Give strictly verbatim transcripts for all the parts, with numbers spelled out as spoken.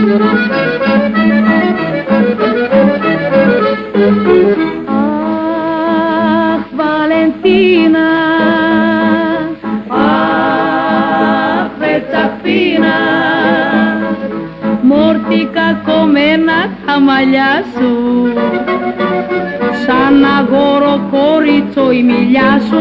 Αχ, Βαλεντίνα, αχ, Πετσαφίνα, μόρτικα κομμένα τα μαλλιά σου, σαν αγόρο κόριτσο η μιλιά σου.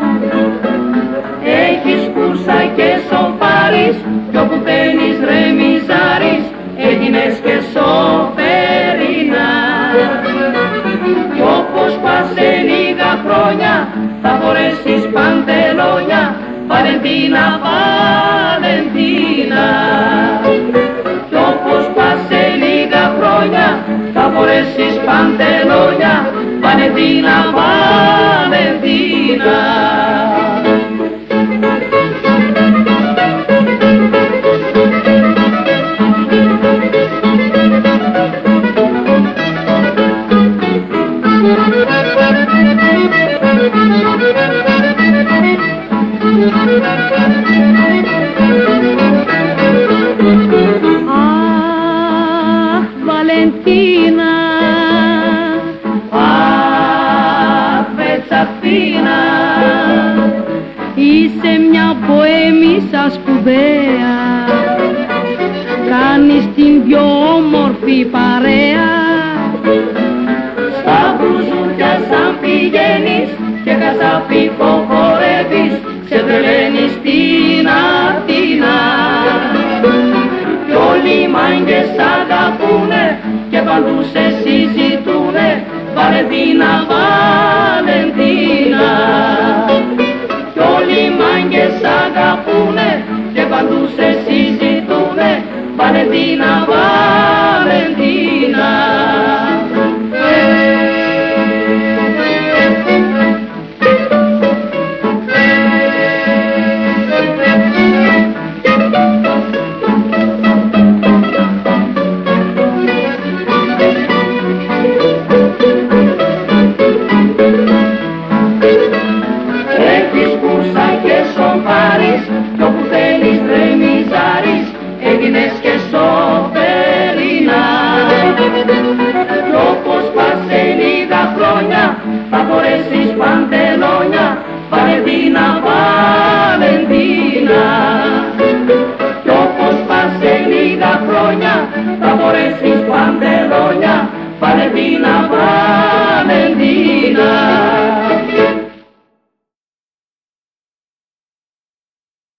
Έχεις κούρσα και σοφάρεις, κι όπου μπαίνεις ρεμιζάρεις, έγινες και σοφερίνα. Κι όπως πας σε λίγα χρόνια, θα φορέσεις παντελόνια, Βαλεντίνα, Βαλεντίνα. Κι όπως πας σε λίγα χρόνια, θα φορέσεις παντελόνια, Βαλεντίνα, Βαλεντίνα. Αχ, Βαλεντίνα, αχ, Πετσαφίνα, είσαι μια ποέμισσα σπουδαία, κάνεις την πιο όμορφη παρέα. Στα μπουζούκια σαν πηγαίνεις και καζαπίκο χορεύεις, σε τρελαίνεις στην Αθήνα. Κι όλοι οι μάγκες αγαπούνε και παντού σε συζητούνε, Βαλεντίνα, Βαλεντίνα. Κι όλοι οι μάγκες αγαπούνε και παντού σε συζητούνε, Βαλεντίνα, Βαλεντίνα. Κι όπου θέλεις ρεμιζάρεις, έγινες και σοφερίνα. Κι όπως πας σε λίγα χρόνια, θα φορέσεις παντελόνια, Βαλεντίνα, Βαλεντίνα. Κι όπως πας σε λίγα χρόνια, θα φορέσεις παντελόνια, Βαλεντίνα, Βαλεντίνα.